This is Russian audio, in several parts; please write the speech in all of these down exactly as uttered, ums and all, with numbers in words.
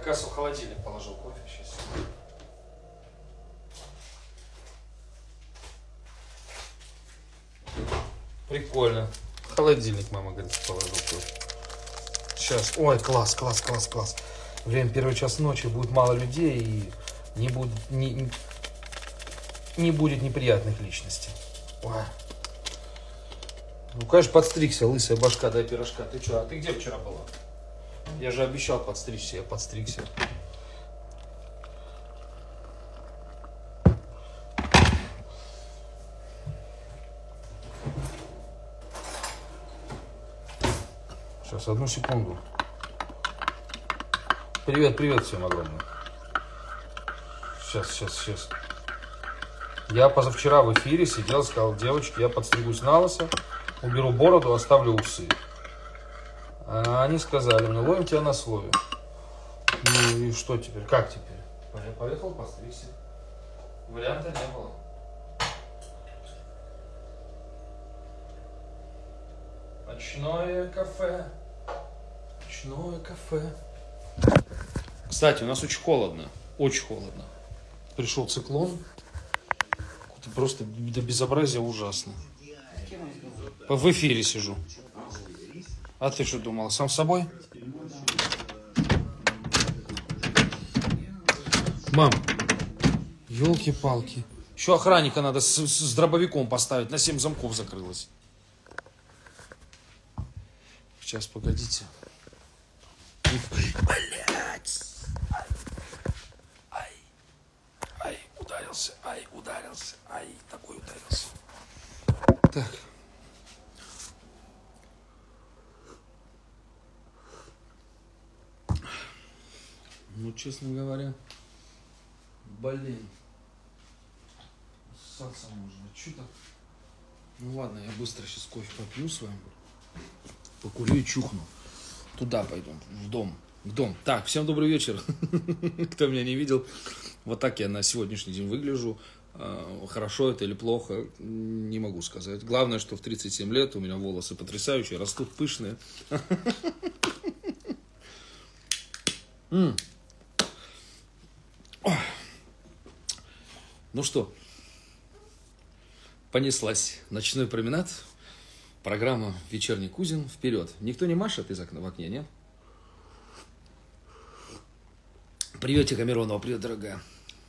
раз в холодильник положил кофе сейчас. Прикольно. Холодильник, мама говорит, положил кофе. Сейчас. Ой, класс, класс, класс, класс. Время первый час ночи, будет мало людей и не будет, не, не будет неприятных личностей. Ой. Ну, конечно, подстригся, лысая башка, дай пирожка. Ты что, а ты где вчера была? Я же обещал подстричься, я подстригся. Сейчас, одну секунду. Привет, привет всем огромное. Сейчас, сейчас, сейчас. Я позавчера в эфире сидел, сказал, девочки, я подстригусь на лысо, уберу бороду, оставлю усы. А они сказали мне, ловим тебя на слове. Ну и что теперь? Как теперь? Я поехал постригся. Варианта не было. Ночное кафе. Ночное кафе. Кстати, у нас очень холодно. Очень холодно. Пришел циклон. Просто до безобразия ужасно. В эфире сижу. А ты что думал, сам с собой? Мам, елки-палки. Еще охранника надо с, с дробовиком поставить. На семь замков закрылось. Сейчас, погодите. Блять. Ай. Ай, ударился. Ай, ударился. Ай, такой ударился. Так. Ну, честно говоря, блин. Ссаться можно. Че так? Ну ладно, я быстро сейчас кофе попью с вами. Покурю и чухну. Туда пойду, в дом. В дом. Так, всем добрый вечер. Кто меня не видел. Вот так я на сегодняшний день выгляжу. Хорошо это или плохо, не могу сказать. Главное, что в тридцать семь лет у меня волосы потрясающие, растут пышные. Ну что, понеслась. Ночной променад. Программа «Вечерний Кузин». Вперед. Никто не машет из окна в окне, нет? Привет, Тихо Миронова. Привет, дорогая.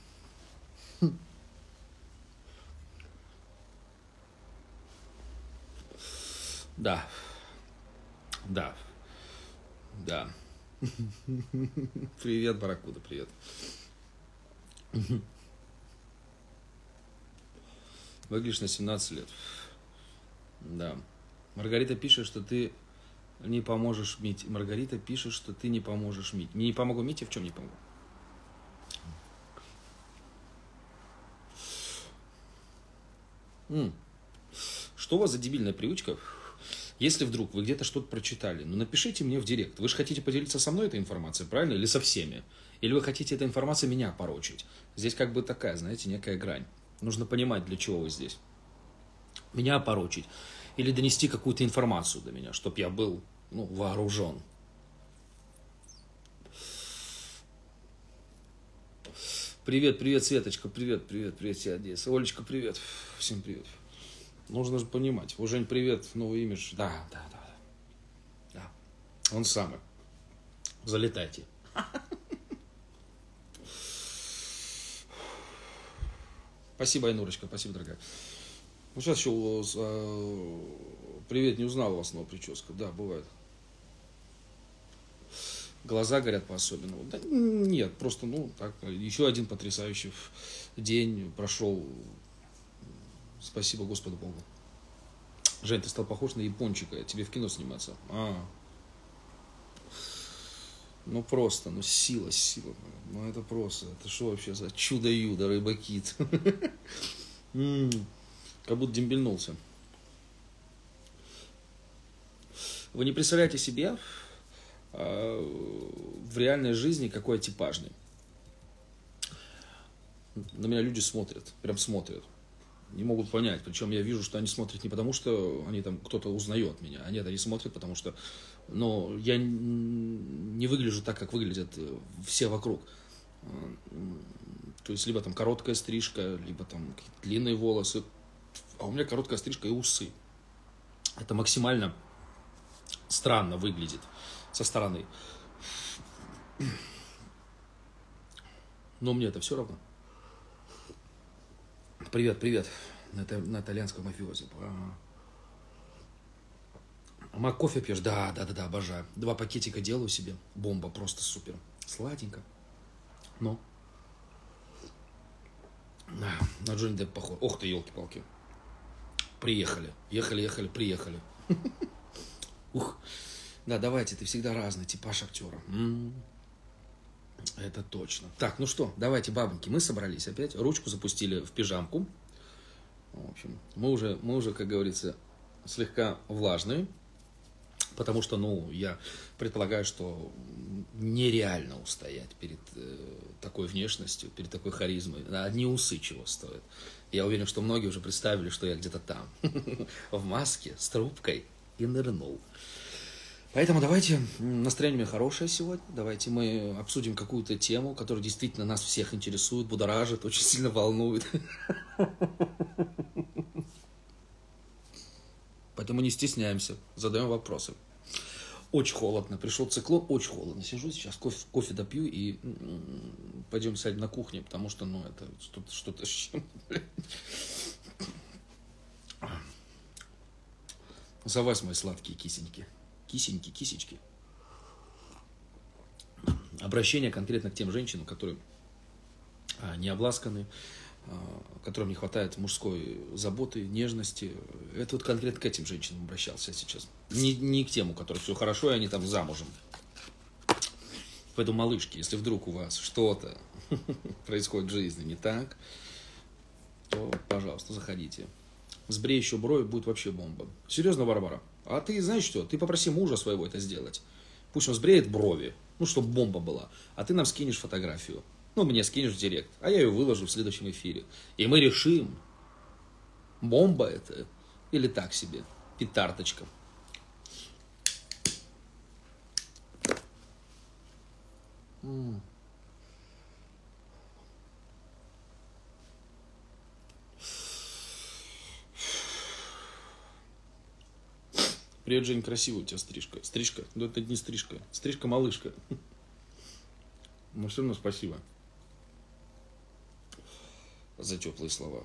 Да. Да. Да. Привет, Барракуда, привет. Выглядишь на семнадцать лет. Да. Маргарита пишет, что ты не поможешь Мите. Маргарита пишет, что ты не поможешь Мите. Мне не помогу Мите, в чем не помогу? М. Что у вас за дебильная привычка? Если вдруг вы где-то что-то прочитали, ну напишите мне в директ. Вы же хотите поделиться со мной этой информацией, правильно? Или со всеми? Или вы хотите этой информацией меня порочить? Здесь как бы такая, знаете, некая грань. Нужно понимать, для чего вы здесь. Меня порочить. Или донести какую-то информацию до меня, чтобы я был, ну, вооружен. Привет, привет, Светочка, привет, привет, привет, тебе Одесса. Олечка, привет. Всем привет. Нужно же понимать. У Жень, привет, новый имидж. Да, да, да. Да. Он самый. Залетайте. Спасибо, Айнурочка, спасибо, дорогая. Ну, сейчас еще э, привет, не узнал у вас новая прическа. Да, бывает. Глаза горят по-особенному. Да, нет, просто, ну, так, еще один потрясающий день прошел. Спасибо Господу Богу. Жень, ты стал похож на япончика. Тебе в кино сниматься. А. Ну, просто, ну, сила, сила. Ну, это просто. Это что вообще за чудо-юдо, рыба-кит? Как будто дембельнулся. Вы не представляете себе в реальной жизни какой я типажный. На меня люди смотрят, прям смотрят. Не могут понять. Причем я вижу, что они смотрят не потому, что они там кто-то узнает меня, а нет, они смотрят, потому что но я не выгляжу так, как выглядят все вокруг. То есть, либо там короткая стрижка, либо там длинные волосы. А у меня короткая стрижка и усы. Это максимально странно выглядит со стороны. Но мне это все равно. Привет, привет. На, на итальянском мафиозе. А мак кофе пьешь? Да, да, да, да, обожаю. Два пакетика делаю себе. Бомба, просто супер. Сладенько. Но. На Джонни Депп похож. Ох ты, елки-палки. Приехали. Ехали, ехали, приехали. Ух. Да, давайте, ты всегда разный типаж актера. М-м-м. Это точно. Так, ну что, давайте, бабоньки, мы собрались опять. Ручку запустили в пижамку. В общем, мы уже, мы уже, как говорится, слегка влажные. Потому что, ну, я предполагаю, что нереально устоять перед э, такой внешностью, перед такой харизмой. Одни усы чего стоят. Я уверен, что многие уже представили, что я где-то там, в маске, с трубкой, и нырнул. Поэтому давайте, настроение у меня хорошее сегодня, давайте мы обсудим какую-то тему, которая действительно нас всех интересует, будоражит, очень сильно волнует. Поэтому не стесняемся, задаем вопросы. Очень холодно, пришел циклон, очень холодно. Сижу сейчас, кофе, кофе допью и пойдем сядем на кухне, потому что, ну, это что-то, что-то с чем. За вас, мои сладкие кисеньки. Кисеньки, кисечки. Обращение конкретно к тем женщинам, которые а, не обласканы, а, которым не хватает мужской заботы, нежности. Это вот конкретно к этим женщинам обращался сейчас. Не, не к тем, у которых все хорошо, и они там замужем. Поэтому, малышки, если вдруг у вас что-то происходит в жизни не так, то, пожалуйста, заходите. Сбрей еще брови, будет вообще бомба. Серьезно, Варвара? А ты знаешь что? Ты попроси мужа своего это сделать. Пусть он сбреет брови, ну, чтобы бомба была. А ты нам скинешь фотографию. Ну, мне скинешь в директ. А я ее выложу в следующем эфире. И мы решим, бомба это или так себе, петардочка. М-м. Привет, Жень, красивая у тебя стрижка. Стрижка? Ну, это не стрижка. Стрижка-малышка. Ну, все равно спасибо за теплые слова.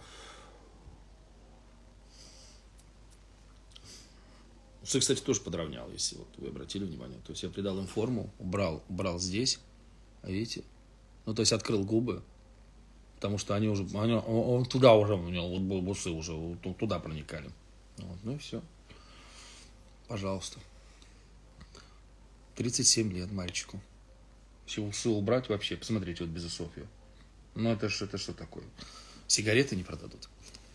Усы, кстати, тоже подровнял, если вот вы обратили внимание. То есть я придал им форму, убрал, убрал здесь, а видите? Ну, то есть открыл губы, потому что они уже, они, он, туда уже, у него вот усы уже туда проникали. Вот, ну и все. Пожалуйста. тридцать семь лет мальчику. Все усы убрать вообще, посмотрите, вот без усов я. Ну это что, это что такое? Сигареты не продадут.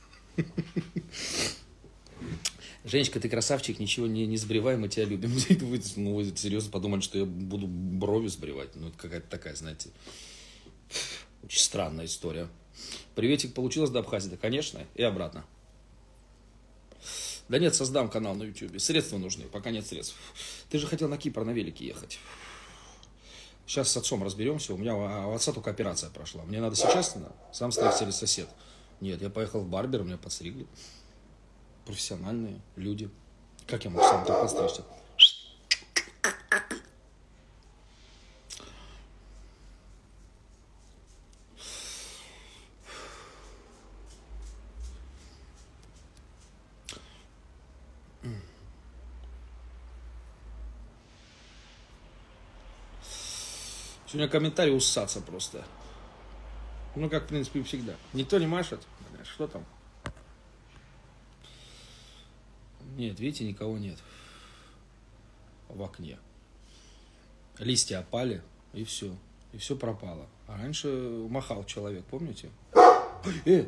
Женечка, ты красавчик, ничего не, не сбривай, мы тебя любим. Вы, ну, вы серьезно подумали, что я буду брови сбривать? Ну, это какая-то такая, знаете, очень странная история. Приветик, получилось до Абхазии? Да, конечно, и обратно. Да нет, создам канал на ютубе. Средства нужны, пока нет средств. Ты же хотел на Кипр на велике ехать. Сейчас с отцом разберемся. У меня у отца только операция прошла. Мне надо сейчас, сам стригся или сосед. Нет, я поехал в барбер, меня подстригли. Профессиональные люди. Как я мог сам так подстричься? Сегодня комментарий уссаться просто. Ну, как, в принципе, всегда. Никто не машет. Что там? Нет, видите, никого нет. В окне. Листья опали, и все. И все пропало. А раньше махал человек, помните? Э!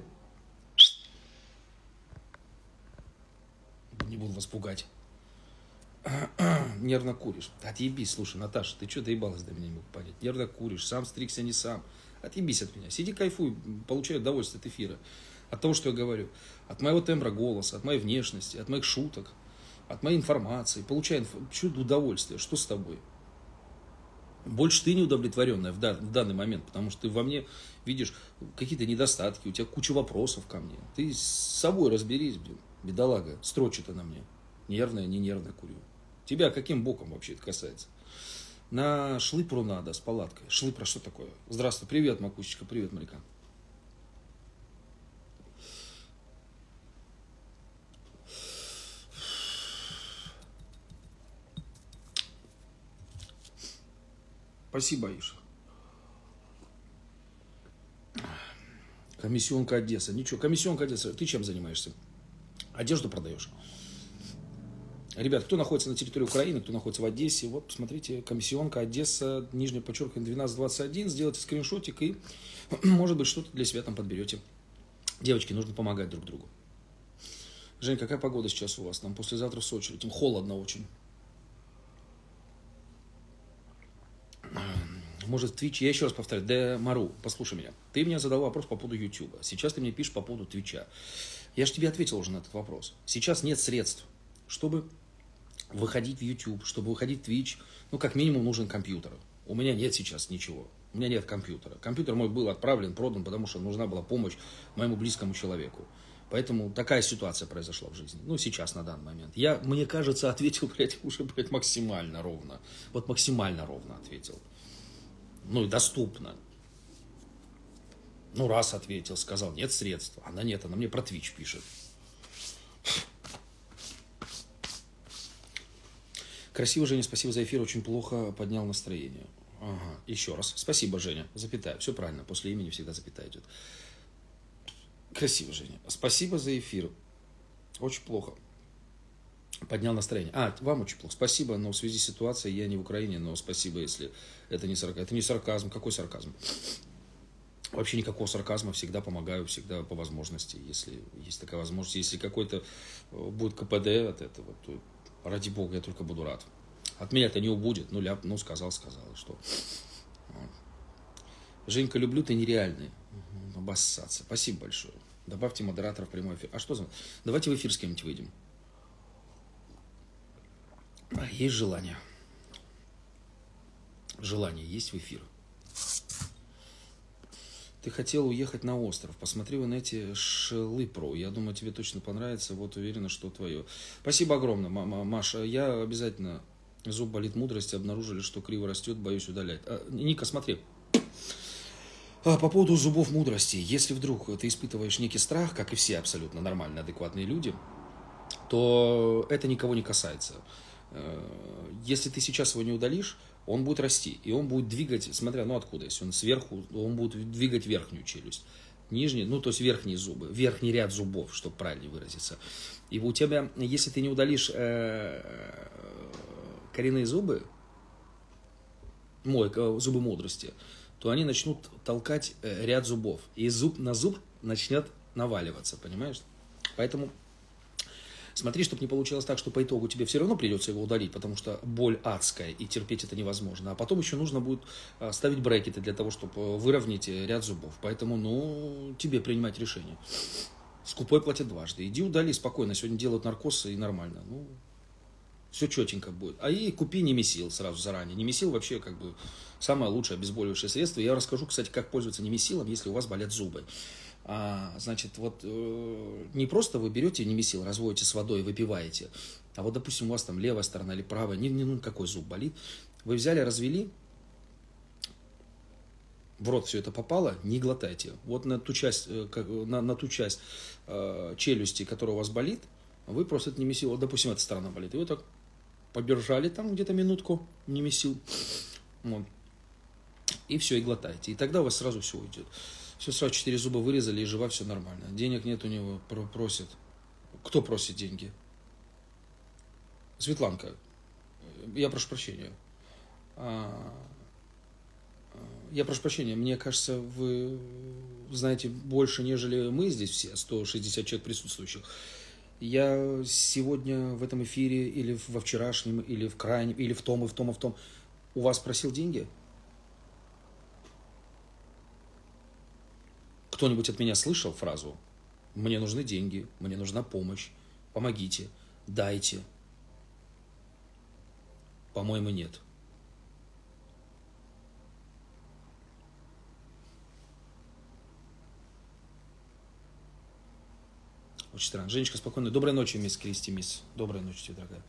Не буду вас пугать. Нервно куришь. Отъебись, слушай, Наташа, ты что доебалась до меня, не могу понять. Нервно куришь, сам стригся, не сам. Отъебись от меня. Сиди, кайфуй, получай удовольствие от эфира. От того, что я говорю. От моего тембра голоса, от моей внешности, от моих шуток, от моей информации, получай инф... чудо удовольствие. Что с тобой? Больше ты не удовлетворенная в, дан... в данный момент, потому что ты во мне видишь какие-то недостатки, у тебя куча вопросов ко мне. Ты с собой разберись, блин, бедолага, строчит она мне. Нервная, не нервная курю. Тебя каким боком вообще это касается? На шлыпру надо с палаткой. Шлыпра что такое? Здравствуй, привет, Макусечка, привет, моряка. Спасибо, Аиша. Комиссионка Одесса. Ничего, комиссионка Одесса. Ты чем занимаешься? Одежду продаешь? Ребят, кто находится на территории Украины, кто находится в Одессе, вот, посмотрите, комиссионка Одесса, нижнее подчеркивание, двенадцать двадцать один, сделайте скриншотик и, может быть, что-то для себя там подберете. Девочки, нужно помогать друг другу. Жень, какая погода сейчас у вас? Там послезавтра в Сочи, там холодно очень. Может, в Twitch, я еще раз повторяю, Де Мару, послушай меня. Ты мне задал вопрос по поводу YouTube. Сейчас ты мне пишешь по поводу Твича. Я же тебе ответил уже на этот вопрос. Сейчас нет средств, чтобы выходить в YouTube, чтобы выходить в Twitch. Ну, как минимум, нужен компьютер. У меня нет сейчас ничего. У меня нет компьютера. Компьютер мой был отправлен, продан, потому что нужна была помощь моему близкому человеку. Поэтому такая ситуация произошла в жизни. Ну, сейчас, на данный момент. Я, мне кажется, ответил, блядь, уже, блядь, максимально ровно. Вот максимально ровно ответил. Ну, и доступно. Ну, раз ответил, сказал, нет средств. Она нет, она мне про Twitch пишет. Красиво, Женя, спасибо за эфир, очень плохо поднял настроение. Ага, еще раз. Спасибо, Женя, запятая. Все правильно, после имени всегда запятая идет. Красиво, Женя. Спасибо за эфир. Очень плохо. Поднял настроение. А, вам очень плохо. Спасибо, но в связи с ситуацией я не в Украине, но спасибо, если это не сарказм. Это не сарказм. Какой сарказм? Вообще никакого сарказма. Всегда помогаю, всегда по возможности. Если есть такая возможность. Если какой-то будет ка пэ дэ от этого, то ради бога, я только буду рад. От меня это не убудет. Ну, ляп, ну сказал, сказал. Что? Женька, люблю, ты нереальный. Угу, обоссаться. Спасибо большое. Добавьте модератора в прямой эфир. А что за... Давайте в эфир с кем-нибудь выйдем. Есть желание. Желание есть в эфир. Ты хотел уехать на остров. Посмотри в инете Шлыпру. Я думаю, тебе точно понравится. Вот уверена, что твое. Спасибо огромное, Маша. Я обязательно... Зуб болит мудрости. Обнаружили, что криво растет. Боюсь удалять. А, Ника, смотри. А, по поводу зубов мудрости. Если вдруг ты испытываешь некий страх, как и все абсолютно нормальные, адекватные люди, то это никого не касается. Если ты сейчас его не удалишь, он будет расти. И он будет двигать, смотря, ну откуда, если он сверху, он будет двигать верхнюю челюсть. Нижние, ну то есть верхние зубы, верхний ряд зубов, чтобы правильнее выразиться. И у тебя, если ты не удалишь э, коренные зубы, мой, зубы мудрости, то они начнут толкать э, ряд зубов. И зуб на зуб начнет наваливаться, понимаешь? Поэтому... Смотри, чтобы не получилось так, что по итогу тебе все равно придется его удалить, потому что боль адская, и терпеть это невозможно. А потом еще нужно будет ставить брекеты для того, чтобы выровнять ряд зубов. Поэтому, ну, тебе принимать решение. Скупой платит дважды. Иди удали спокойно. Сегодня делают наркоз и нормально. Ну, все четенько будет. А и купи Немесил сразу заранее. Немесил вообще как бы самое лучшее обезболивающее средство. Я расскажу, кстати, как пользоваться Немесилом, если у вас болят зубы. А, значит, вот э, не просто вы берете Немесил, разводите с водой и выпиваете, а вот, допустим, у вас там левая сторона или правая, не, не, ну, какой зуб болит, вы взяли, развели, в рот все это попало, не глотайте. Вот на ту часть, э, как, на, на ту часть э, челюсти, которая у вас болит, вы просто это Немесил, вот, допустим, эта сторона болит, и вы так подержали там где-то минутку Немесил, вот, и все, и глотаете, и тогда у вас сразу все уйдет. Все, сразу четыре зуба вырезали, и жива, все нормально. Денег нет у него, просит. Кто просит деньги? Светланка, я прошу прощения. Я прошу прощения, мне кажется, вы знаете больше, нежели мы здесь все, сто шестьдесят человек присутствующих. Я сегодня в этом эфире, или во вчерашнем, или в крайнем, или в том, и в том, и в том, у вас просил деньги? Кто-нибудь от меня слышал фразу «Мне нужны деньги, мне нужна помощь, помогите, дайте». По-моему, нет. Очень странно. Женечка, спокойно. Доброй ночи, мисс Кристи, мисс. Доброй ночи тебе, дорогая.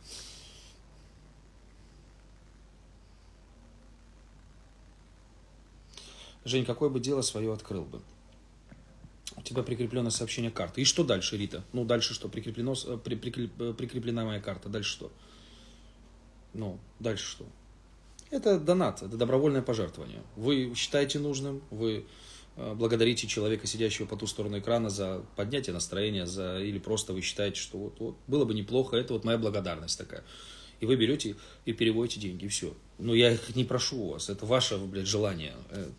Жень, какое бы дело свое открыл бы? У тебя прикреплено сообщение карты. И что дальше, Рита? Ну, дальше что? Прикреплено, при, прикреп, прикреплена моя карта. Дальше что? Ну, дальше что? Это донат, это добровольное пожертвование. Вы считаете нужным, вы благодарите человека, сидящего по ту сторону экрана, за поднятие настроения, за, или просто вы считаете, что вот, вот было бы неплохо, это вот моя благодарность такая. И вы берете и переводите деньги, и все. Но я их не прошу у вас, это ваше, блядь, желание.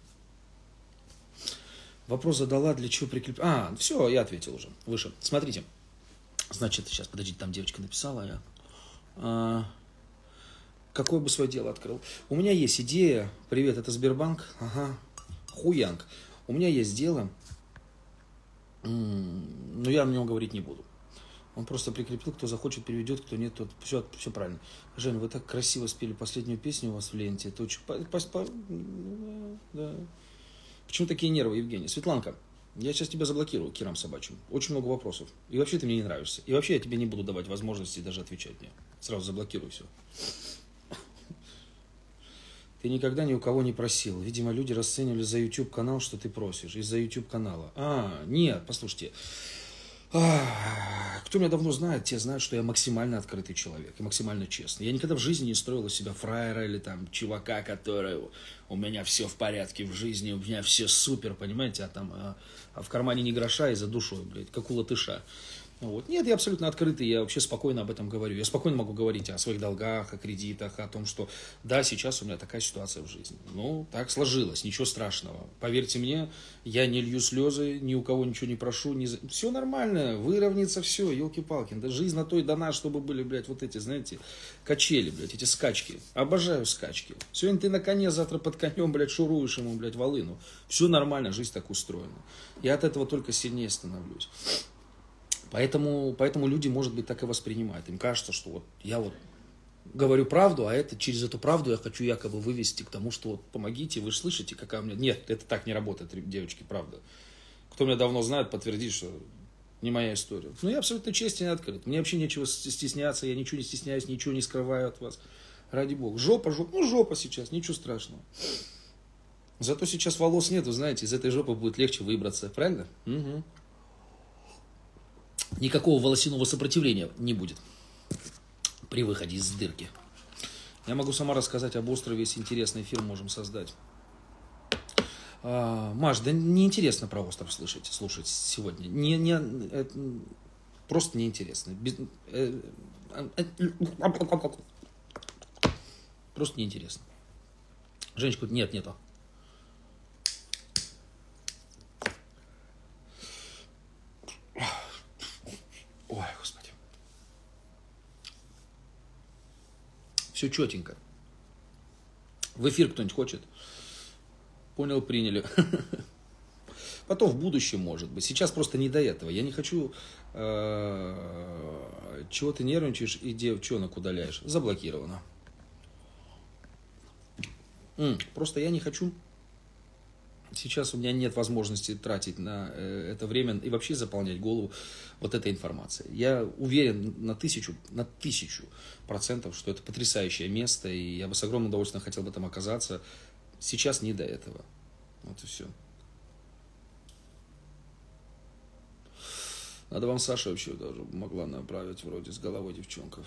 Вопрос задала, для чего прикреп... А, все, я ответил уже, выше. Смотрите, значит, сейчас, подождите, там девочка написала, я... А... Какое бы свое дело открыл? У меня есть идея, привет, это Сбербанк, ага, хуянг. У меня есть дело, но я о нем говорить не буду. Он просто прикрепил, кто захочет, переведет, кто нет, тот... Все, все правильно. Жень, вы так красиво спели последнюю песню у вас в ленте. Это очень... Да. Почему такие нервы, Евгений? Светланка, я сейчас тебя заблокирую, Кирам собачьим. Очень много вопросов. И вообще ты мне не нравишься. И вообще я тебе не буду давать возможности даже отвечать мне. Сразу заблокирую все. Ты никогда ни у кого не просил. Видимо, люди расценивали за YouTube канал, что ты просишь. Из-за YouTube канала. А, нет, послушайте. А, кто меня давно знает, те знают, что я максимально открытый человек и максимально честный. Я никогда в жизни не строил из себя фраера или там чувака, который у меня все в порядке в жизни, у меня все супер, понимаете, а там а, а в кармане ни гроша и за душой, блядь, как у латыша. Вот. Нет, я абсолютно открытый, я вообще спокойно об этом говорю. Я спокойно могу говорить о своих долгах, о кредитах, о том, что да, сейчас у меня такая ситуация в жизни. Ну, так сложилось, ничего страшного. Поверьте мне, я не лью слезы, ни у кого ничего не прошу. Не... Все нормально, выровняется все, елки-палки. Да жизнь на то и дана, чтобы были, блядь, вот эти, знаете, качели, блядь, эти скачки. Обожаю скачки. Сегодня ты на коне, завтра под конем, блядь, шуруешь ему, блядь, волыну. Все нормально, жизнь так устроена. Я от этого только сильнее становлюсь. Поэтому, поэтому люди, может быть, так и воспринимают. Им кажется, что вот я вот говорю правду, а это через эту правду я хочу якобы вывести к тому, что вот помогите, вы же слышите, какая у меня... Нет, это так не работает, девочки, правда. Кто меня давно знает, подтвердит, что не моя история. Но я абсолютно честен и открыт. Мне вообще нечего стесняться, я ничего не стесняюсь, ничего не скрываю от вас. Ради бога. Жопа, жопа, ну жопа сейчас, ничего страшного. Зато сейчас волос нет, вы знаете, из этой жопы будет легче выбраться, правильно? Угу. Никакого волосяного сопротивления не будет при выходе из дырки. Я могу сама рассказать об острове, если интересный эфир можем создать. А, Маш, да неинтересно про остров слышать, слушать сегодня. Не, не, это, просто неинтересно. Без, э, э, просто неинтересно. Женечка, нет, нету. Ой, господи. Все четенько. В эфир кто-нибудь хочет? Понял, приняли. Потом в будущем, может быть. Сейчас просто не до этого. Я не хочу... Э, чего ты нервничаешь и девчонок удаляешь? Заблокировано. М, просто я не хочу... Сейчас у меня нет возможности тратить на это время и вообще заполнять голову вот этой информацией. Я уверен на тысячу, на тысячу процентов, что это потрясающее место, и я бы с огромным удовольствием хотел бы там оказаться. Сейчас не до этого. Вот и все. Надо вам Саша вообще даже могла направить вроде с головой девчонков.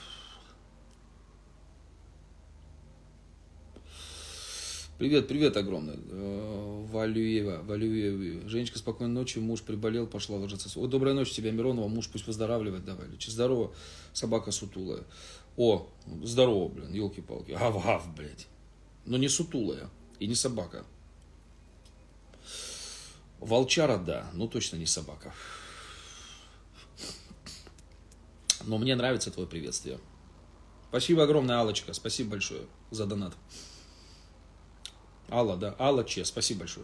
Привет, привет огромный. Валюева, Валюева. Женечка, спокойной ночи. Муж приболел, пошла ложиться. О, доброй ночи тебе, Миронова. Муж пусть выздоравливает. Давай. Лечи. Здорово. Собака сутулая. О, здорово, блин. Елки-палки. Гав-гав, блядь. Но не сутулая. И не собака. Волчара, да. Но точно не собака. Но мне нравится твое приветствие. Спасибо огромное, Аллочка. Спасибо большое за донат. Алла, да, Алла Че, спасибо большое.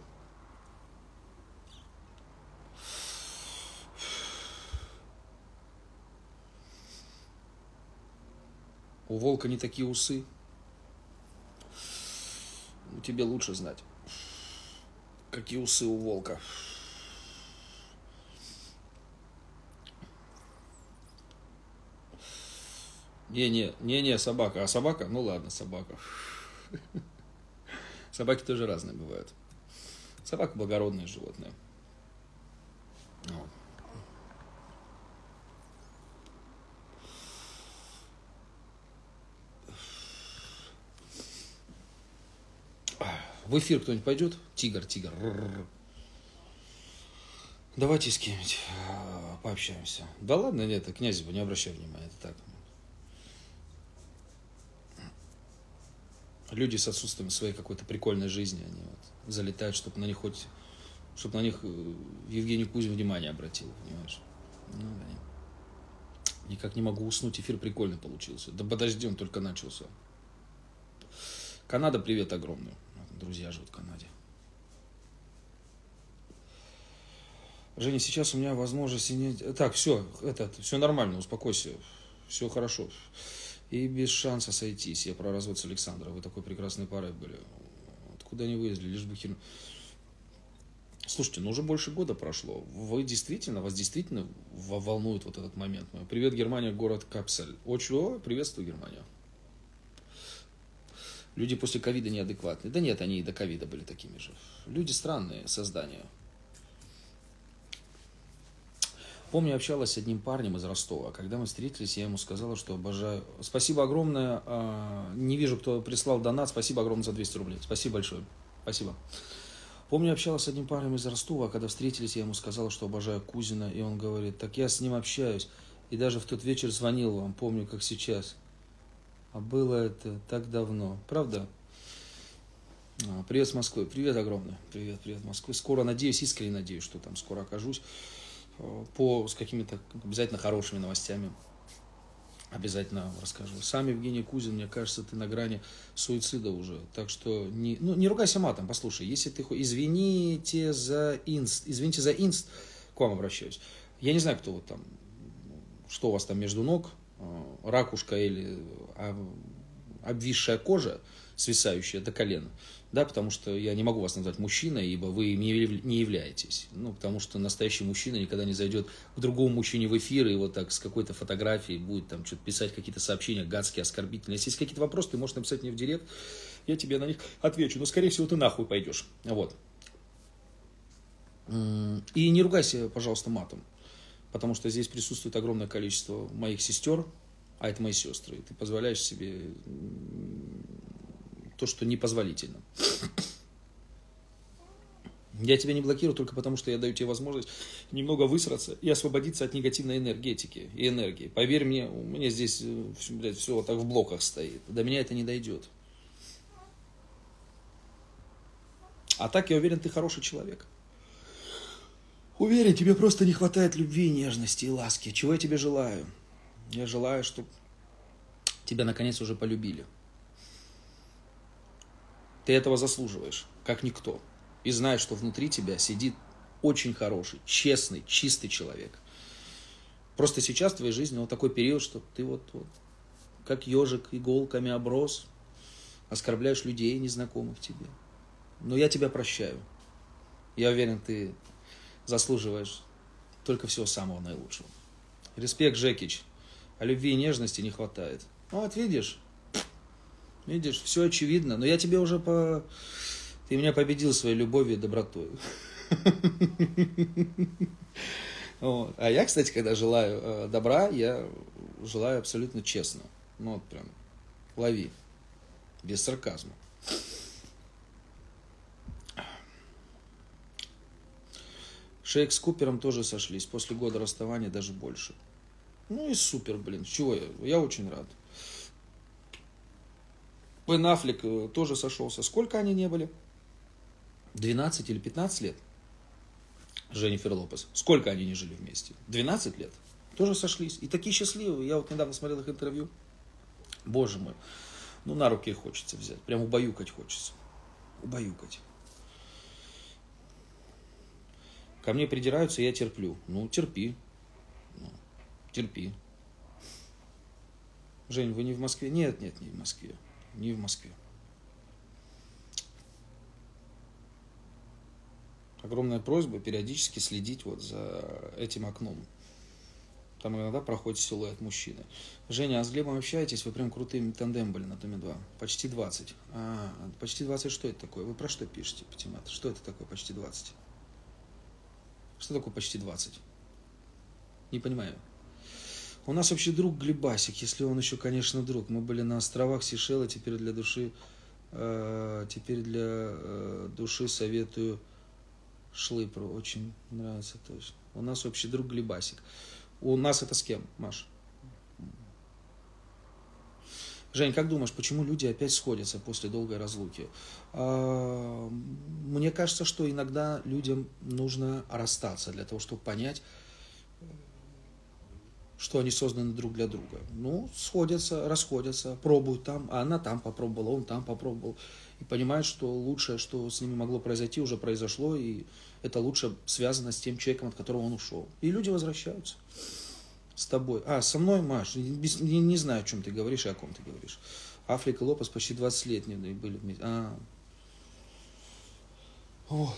У волка не такие усы. тебе лучше знать. Какие усы у волка. Не-не, не-не, собака. А собака? Ну ладно, собака. Собаки тоже разные бывают. Собака благородное животное. Вот. В эфир кто-нибудь пойдет? Тигр, тигр. Давайте с кем-нибудь пообщаемся. Да ладно, нет, Князева, не обращай внимания, это так. Люди с отсутствием своей какой-то прикольной жизни, они вот залетают, чтобы на них хоть, чтобы на них Евгений Кузин внимание обратил, понимаешь? Ну, да. Никак не могу уснуть, эфир прикольный получился. Да подожди, он только начался. Канада, привет огромный. Друзья живут в Канаде. Женя, сейчас у меня возможность... Не... Так, все, это, все нормально, успокойся. Все хорошо. И без шанса сойтись. Я про развод с Александром. Вы такой прекрасной парой были. Откуда они вылезли? Лишь бы хер... Слушайте, ну уже больше года прошло. Вы действительно, вас действительно волнует вот этот момент. Привет, Германия, город Капсель. Очень, приветствую, Германия. Люди после ковида неадекватные. Да нет, они и до ковида были такими же. Люди странные создания. Помню, общалась с одним парнем из Ростова. Когда мы встретились, я ему сказала, что обожаю... Спасибо огромное. Не вижу, кто прислал донат. Спасибо огромное за двести рублей. Спасибо большое. Спасибо. Помню, общалась с одним парнем из Ростова. Когда встретились, я ему сказала, что обожаю Кузина. И он говорит, так я с ним общаюсь. И даже в тот вечер звонил вам. Помню, как сейчас. А было это так давно. Правда? Привет с Москвы. Привет огромное. Привет, привет Москвы. Скоро, надеюсь, искренне надеюсь, что там скоро окажусь. По, с какими-то обязательно хорошими новостями. Обязательно расскажу. Сам Евгений Кузин, мне кажется, ты на грани суицида уже. Так что не, ну, не ругайся матом. Послушай, если ты... Извините за инст. Извините за инст. К вам обращаюсь. Я не знаю, кто вот там... Что у вас там между ног. Ракушка или обвисшая кожа, свисающая до колена. Да, потому что я не могу вас назвать мужчиной, ибо вы не являетесь. Ну, потому что настоящий мужчина никогда не зайдет к другому мужчине в эфир и вот так с какой-то фотографией будет там что-то писать, какие-то сообщения гадские, оскорбительные. Если есть какие-то вопросы, ты можешь написать мне в директ, я тебе на них отвечу. Но, скорее всего, ты нахуй пойдешь. Вот. И не ругайся, пожалуйста, матом. Потому что здесь присутствует огромное количество моих сестер, а это мои сестры. И ты позволяешь себе то, что непозволительно. Я тебя не блокирую только потому, что я даю тебе возможность немного высраться и освободиться от негативной энергетики и энергии. Поверь мне, у меня здесь, блядь, все вот так в блоках стоит. До меня это не дойдет. А так, я уверен, ты хороший человек. Уверен, тебе просто не хватает любви, нежности и ласки. Чего я тебе желаю? Я желаю, чтобы тебя наконец уже полюбили. Ты этого заслуживаешь, как никто. И знаешь, что внутри тебя сидит очень хороший, честный, чистый человек. Просто сейчас в твоей жизни вот такой период, что ты вот, вот как ежик иголками оброс, оскорбляешь людей, незнакомых тебе. Но я тебя прощаю. Я уверен, ты заслуживаешь только всего самого наилучшего. Респект, Жекич. А любви и нежности не хватает. Ну вот видишь, видишь, все очевидно. Но я тебе уже по... Ты меня победил своей любовью и добротой. Вот. А я, кстати, когда желаю добра, я желаю абсолютно честно. Ну вот прям, лови. Без сарказма. Шейк с Купером тоже сошлись. После года расставания даже больше. Ну и супер, блин. Чего я? Я очень рад. Бен Аффлек тоже сошелся. Сколько они не были? двенадцать или пятнадцать лет? Дженнифер Лопес. Сколько они не жили вместе? двенадцать лет. Тоже сошлись. И такие счастливые. Я вот недавно смотрел их интервью. Боже мой. Ну на руки их хочется взять. Прям убаюкать хочется. Убаюкать. Ко мне придираются, я терплю. Ну, терпи. Ну, терпи. Жень, вы не в Москве? Нет, нет, не в Москве. Не в Москве. огромная просьба периодически следить вот за этим окном. Там иногда проходит силуэт мужчины. Женя, а с Глебом общаетесь? Вы прям крутые тандем были на Доме два. Почти двадцать. А, почти двадцать что это такое? Вы про что пишете, Патимат? Что это такое почти двадцать? Что такое почти двадцать? Не понимаю. У нас общий друг Глебасик, если он еще, конечно, друг. Мы были на островах Сейшелы, теперь для души, э, теперь для э, души советую Шлыпру. Очень нравится точно. У нас общий друг Глебасик. У нас это с кем, Маш? Жень, как думаешь, почему люди опять сходятся после долгой разлуки? Мне кажется, что иногда людям нужно расстаться для того, чтобы понять, что они созданы друг для друга. Ну, сходятся, расходятся, пробуют там, а она там попробовала, он там попробовал. И понимают, что лучшее, что с ними могло произойти, уже произошло, и это лучше связано с тем человеком, от которого он ушел. И люди возвращаются с тобой. А, со мной, Маш, не, не знаю, о чем ты говоришь и о ком ты говоришь. Африк и Лопес почти двадцать лет не были вместе. А. Вот.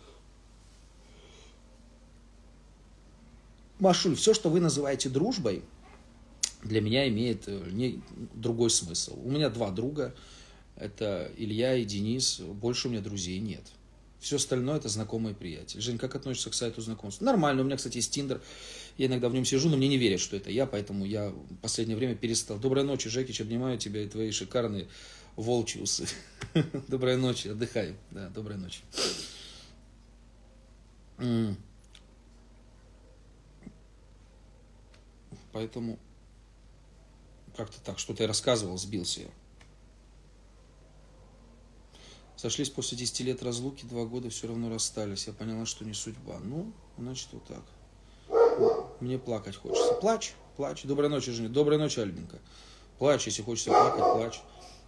Машуль, все, что вы называете дружбой, для меня имеет не другой смысл. У меня два друга, это Илья и Денис, больше у меня друзей нет. Все остальное это знакомые приятели. Жень, как относишься к сайту знакомств? Нормально, у меня, кстати, есть Тиндер. Я иногда в нем сижу, но мне не верят, что это я, поэтому я в последнее время перестал. Доброй ночи, Жекич, обнимаю тебя и твои шикарные волчьи усы. Доброй ночи, отдыхай. Да, доброй ночи. Поэтому как-то так, что-то я рассказывал, сбился я. Сошлись после десяти лет разлуки, два года все равно расстались. Я поняла, что не судьба. Ну, значит, вот так. Мне плакать хочется. Плачь, плачь. Доброй ночи, Женя. Доброй ночи, Альбинка. Плачь, если хочется плакать, плачь.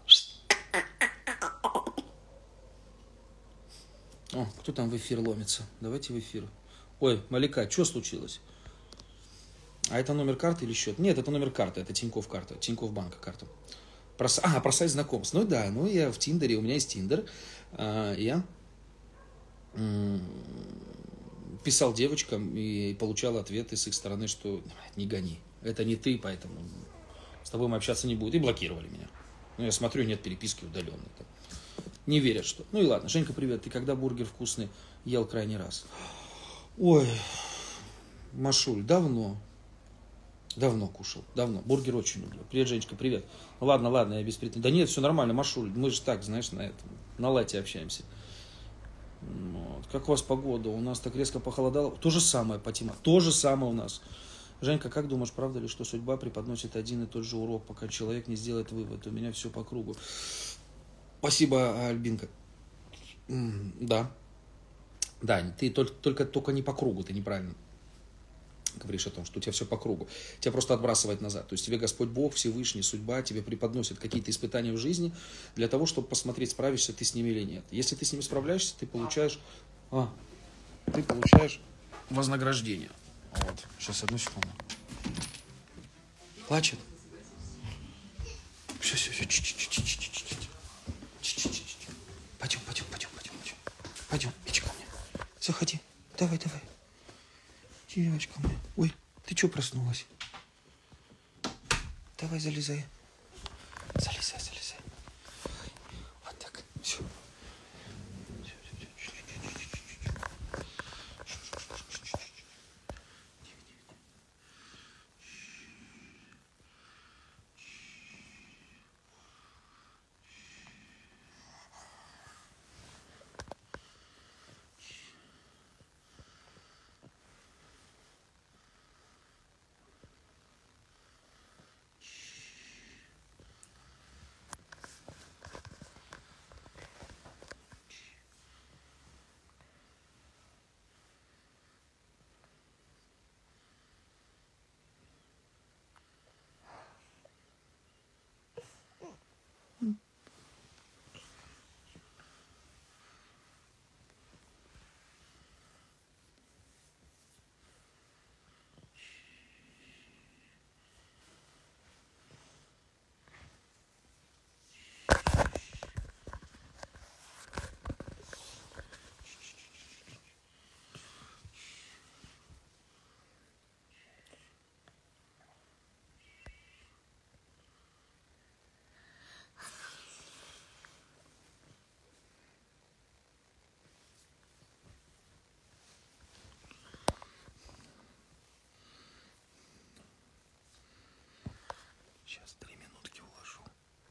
О, кто там в эфир ломится? Давайте в эфир. Ой, Малика, что случилось? А это номер карты или счет? Нет, это номер карты, это Тинькофф карта, Тинькофф банка карта. Про, а, про сайт знакомств. Ну да, ну я в Тиндере, у меня есть Тиндер. А, я м- писал девочкам и получал ответы с их стороны, что не гони, это не ты, поэтому с тобой мы общаться не будем. И блокировали меня. Ну я смотрю, нет переписки удаленной. Не верят, что... Ну и ладно, Женька, привет. Ты когда бургер вкусный ел крайний раз? Ой, Машуль, давно. Давно кушал, давно. Бургер очень люблю. Привет, Женечка, привет. Ну, ладно, ладно, я без претензий. Да нет, все нормально, Машуль. Мы же так, знаешь, на этом, на лате общаемся. Вот. Как у вас погода? У нас так резко похолодало. То же самое, Патима. То же самое у нас. Женька, как думаешь, правда ли, что судьба преподносит один и тот же урок, пока человек не сделает вывод? У меня все по кругу. Спасибо, Альбинка. Да. Да, ты только, только, только не по кругу, ты неправильно говоришь о том, что у тебя все по кругу. Тебя просто отбрасывает назад. То есть тебе Господь Бог, Всевышний, судьба, тебе преподносит какие-то испытания в жизни для того, чтобы посмотреть, справишься ты с ними или нет. Если ты с ними справляешься, ты получаешь, а, ты получаешь вознаграждение. Вот. Сейчас, одну секунду. Плачет? Все, все, все. Пойдем, пойдем, пойдем, пойдем, пойдем. Пойдем, иди ко мне. Заходи. Давай, давай. Девочка моя. Ой, ты что проснулась? Давай, залезай. Залезай, залезай. Вот так. Все. Сейчас три минутки уложу.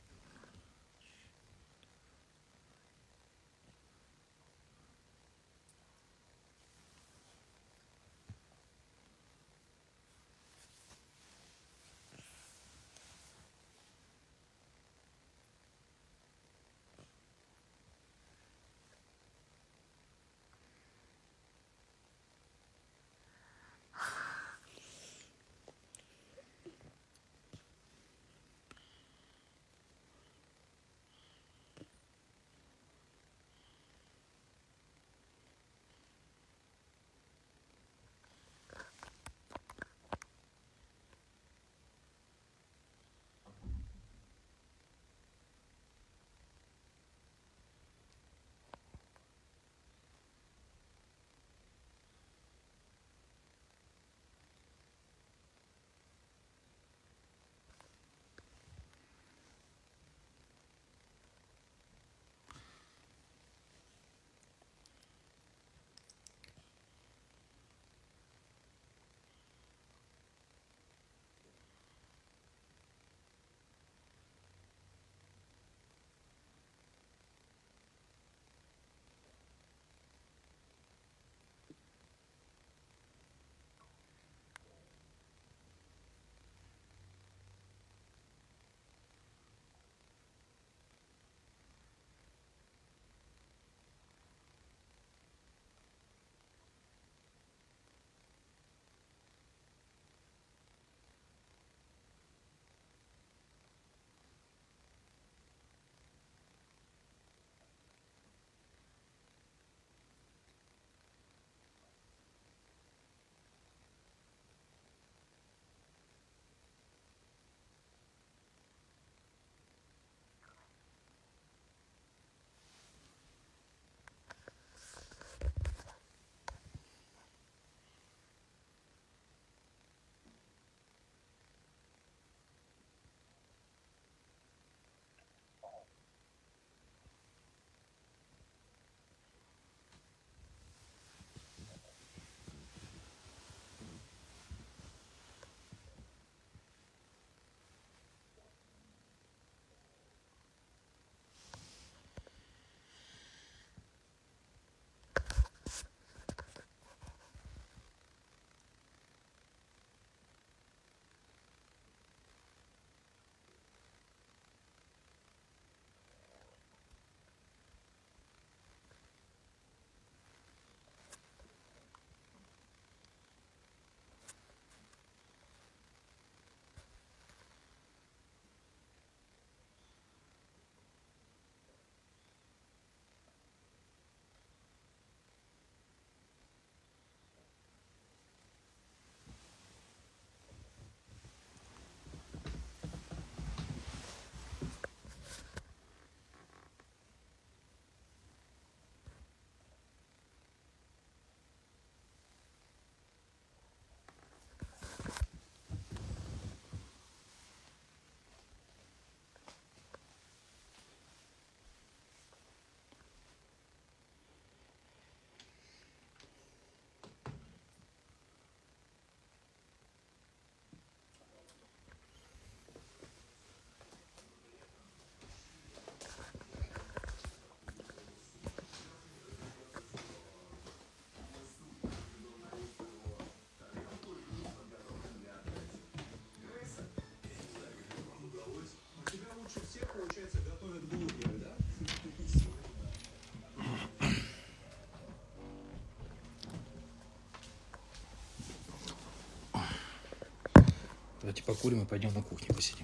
Давайте покурим и пойдем на кухне посидим.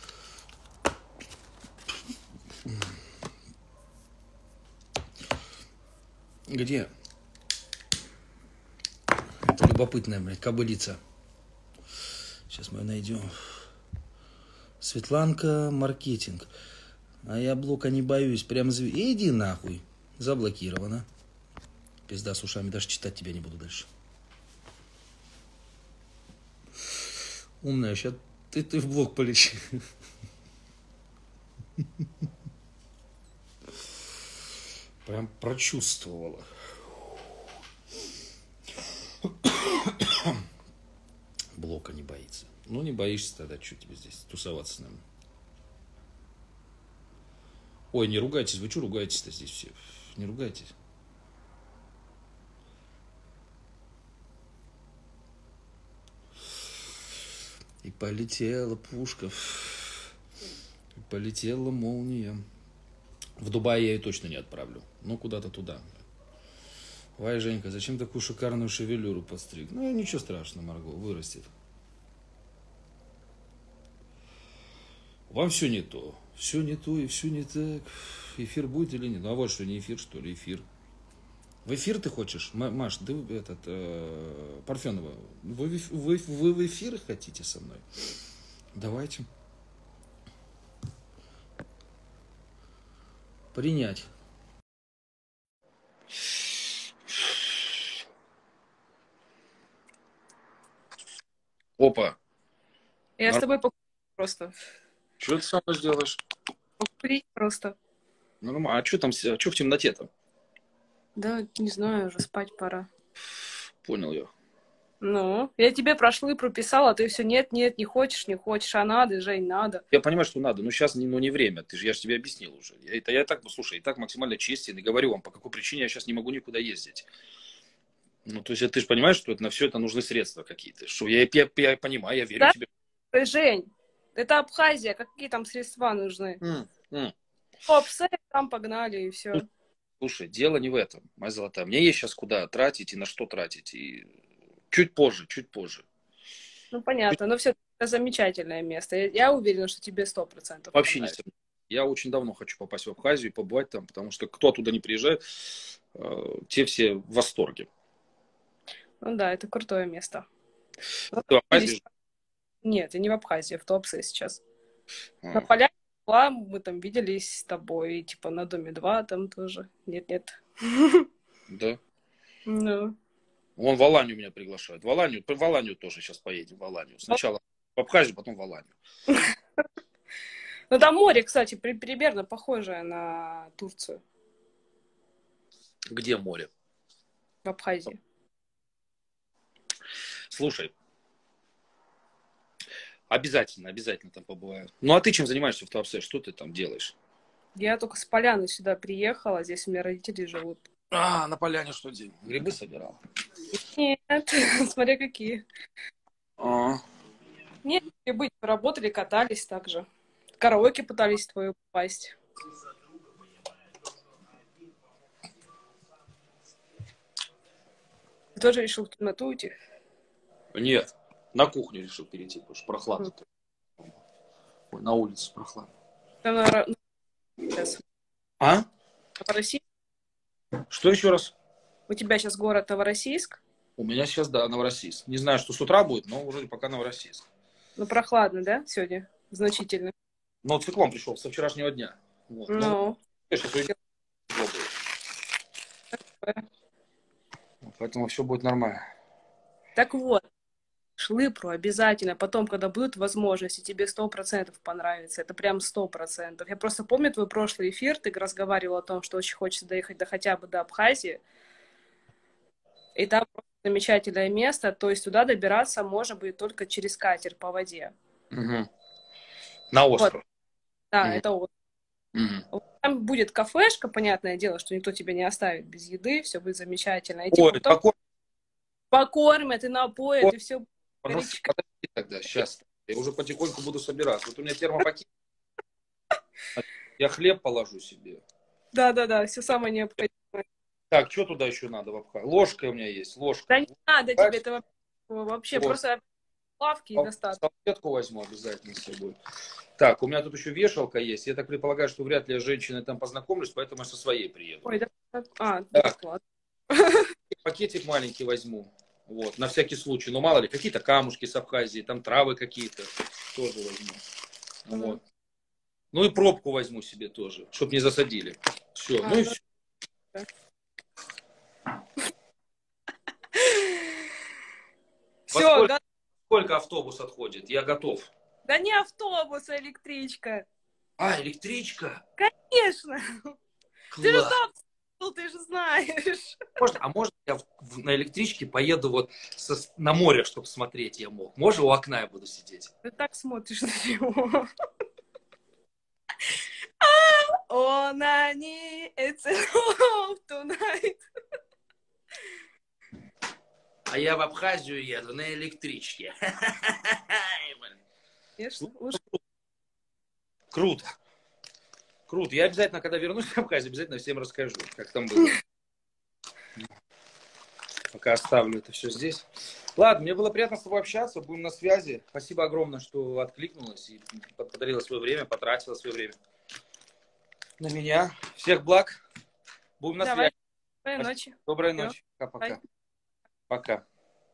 Где? Это любопытная, блядь, кобылица. Сейчас мы ее найдем. Светланка маркетинг. А я блока не боюсь. Прям зв... Иди нахуй. Заблокировано. Пизда с ушами. Даже читать тебя не буду дальше. Умная, сейчас ты, ты в блок полечи. Прям прочувствовала. Блока не боится. Ну, не боишься тогда, что тебе здесь тусоваться с нами. Ой, не ругайтесь, вы что ругаетесь-то здесь все? Не ругайтесь. И полетела пушка, и полетела молния. В Дубай я ее точно не отправлю. Ну, куда-то туда. Вай, Женька, зачем такую шикарную шевелюру подстриг? Ну, ничего страшного, Марго, вырастет. Вам все не то. Все не то и все не так. Эфир будет или нет? Ну, а вот что, не эфир, что ли? Эфир. В эфир ты хочешь? Маш, ты этот, э, Парфенова, вы, вы, вы в эфир хотите со мной? Давайте. Принять. Опа. Я Нар... с тобой покурить просто. Что ты со мной сделаешь? Покурить просто. Нормально. А что там, а что в темноте-то? Да, не знаю, уже спать пора. Понял я. Ну, я тебе прошлый прописала, а ты все нет, нет, не хочешь, не хочешь, а надо, Жень, надо. Я понимаю, что надо, но сейчас ну, не время. Ты же, я же тебе объяснил уже. Я, это я и так, ну, слушай, и так максимально честен и говорю вам, по какой причине я сейчас не могу никуда ездить. Ну, то есть ты же понимаешь, что это, на все это нужны средства какие-то. Что я, я, я понимаю, я верю да? тебе. Жень, это Абхазия, какие там средства нужны? Mm, mm. Оп, там погнали и все. Слушай, дело не в этом, моя золотая. Мне есть сейчас куда тратить и на что тратить. И чуть позже, чуть позже. Ну, понятно, но все это замечательное место. Я, я уверена, что тебе сто процентов Вообще не сомневаюсь. Я очень давно хочу попасть в Абхазию и побывать там, потому что кто оттуда не приезжает, те все в восторге. Ну да, это крутое место. Ты в Абхазии? Нет, я не в Абхазии, в Туапсе сейчас. А. На полях мы там виделись с тобой, типа на Доме два там тоже. Нет-нет. Да? Ну. Вон в Аланию меня приглашают. В Аланию, в Аланию тоже сейчас поедем, в Аланию. Сначала в Абхазию, потом в Аланию. Ну там море, кстати, при, примерно похожее на Турцию. Где море? В Абхазии. Слушай, обязательно, обязательно там побываю. Ну а ты чем занимаешься в Туапсе? Что ты там делаешь? Я только с Поляны сюда приехала, здесь у меня родители живут. А, на поляне что делал? Грибы собирал? Нет, смотря какие. А. Нет, грибы работали, катались так же. Караоке пытались твою попасть. Ты тоже решил в темноту уйти? Нет, на кухню решил перейти, потому что прохладно. Mm. Ой, на улице прохладно. На... Сейчас. А? Новороссийск? Что еще раз? У тебя сейчас город Новороссийск? У меня сейчас, да, Новороссийск. Не знаю, что с утра будет, но вроде пока Новороссийск. Ну, прохладно, да, сегодня? Значительно. Ну, циклон пришел со вчерашнего дня. Вот. Ну. Ну, поэтому все будет нормально. Так вот, Шлыпру обязательно. Потом, когда будут возможности, тебе сто процентов понравится. Это прям сто процентов. Я просто помню твой прошлый эфир, ты разговаривал о том, что очень хочется доехать до хотя бы до Абхазии. И там просто замечательное место. То есть туда добираться можно будет только через катер по воде. Угу. На остров. Вот. Да, угу. это остров. Угу. Там будет кафешка, понятное дело, что никто тебя не оставит без еды, все будет замечательно. И, Ой, типа, потом... покор... покормят и напоят, Ой. И все. Подожди тогда, сейчас. Я уже потихоньку буду собираться. Вот у меня термопакет. Я хлеб положу себе. Да-да-да, все самое необходимое. Так, что туда еще надо в Абхазии? Ложка у меня есть, ложка. Да не надо тебе это вообще, вот. Просто лавки и достаточно. Салфетку возьму обязательно с собой. Так, у меня тут еще вешалка есть. Я так предполагаю, что вряд ли я с женщиной там познакомлюсь, поэтому я со своей приеду. Ой, да. А, так. Да, пакетик маленький возьму. Вот, на всякий случай. Ну, мало ли, какие-то камушки с Абхазии, там травы какие-то. Тоже возьму. Mm-hmm. Вот. Ну и пробку возьму себе тоже, чтобы не засадили. Все, а, ну и все. Да. Все, сколько, го... сколько автобус отходит? Я готов. Да не автобус, а электричка. А, электричка? Конечно. Класс. Ты же сам, ты же знаешь. Можно, а можно я на электричке поеду вот со, на море, чтобы смотреть я мог. Можно у окна я буду сидеть? Ты так смотришь на него. Онани, it's love tonight. А я в Абхазию еду на электричке. Конечно, уж Круто. Круто. Я обязательно, когда вернусь в Абхазию, обязательно всем расскажу, как там было. Пока оставлю это все здесь. Ладно, мне было приятно с тобой общаться. Будем на связи. Спасибо огромное, что откликнулась и подарила свое время, потратила свое время на меня. Всех благ. Будем на давай. связи. Доброй ночи. Доброй Всё. ночи. Пока-пока. Бай. Пока.